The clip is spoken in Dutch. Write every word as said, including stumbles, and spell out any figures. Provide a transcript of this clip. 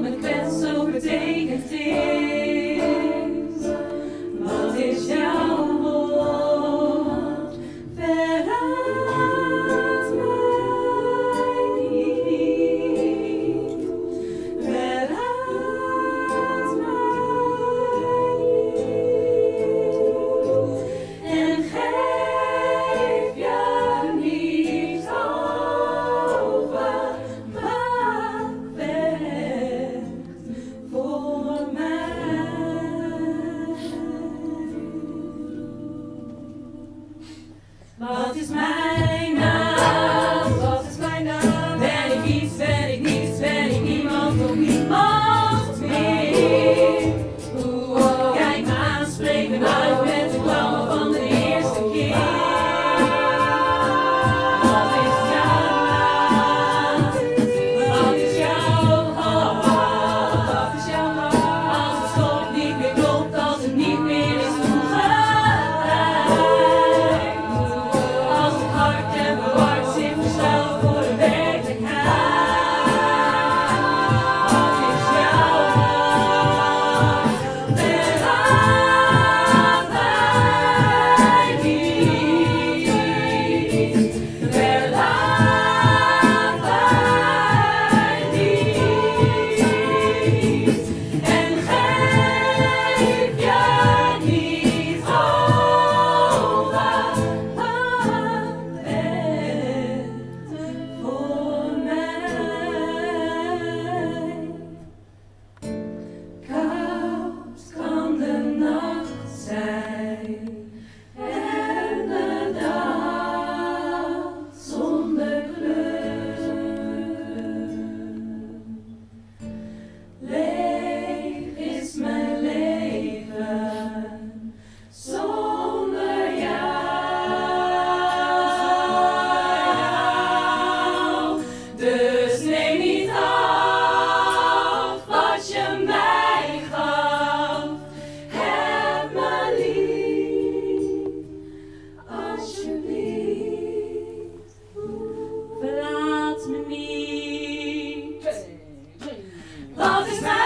me kwetst zo betekent is. Wat is jouw woord? Verraad mij niet. Verraad mij niet. En geef je niet over, maar vecht voor mij. Wat is mijn naam? Wat is mijn naam? Ben ik iets, ben ik niets, ben ik niemand of niemand meer? Hoe kijk me aanspreken uit met de klanken van de eerste keer. Wat is jouw naam? Wat is jouw hart? Wat is jouw hart? Als het stopt niet meer klopt, als het niet meer is toegeleid. Als het hart en verward zich verschuilt voor de werkelijkheid. Wat is jouw hart? Verlaat mij niet. Verlaat mij niet. En geef je niet over, maar vecht voor mij. Koud kan de nacht zijn en de dag zonder kleur. Leeg is mijn leven zonder jou. Dus neem niet af wat je mij gaf. Heb me lief, alsjeblieft. Verlaat me niet. Wat is mijn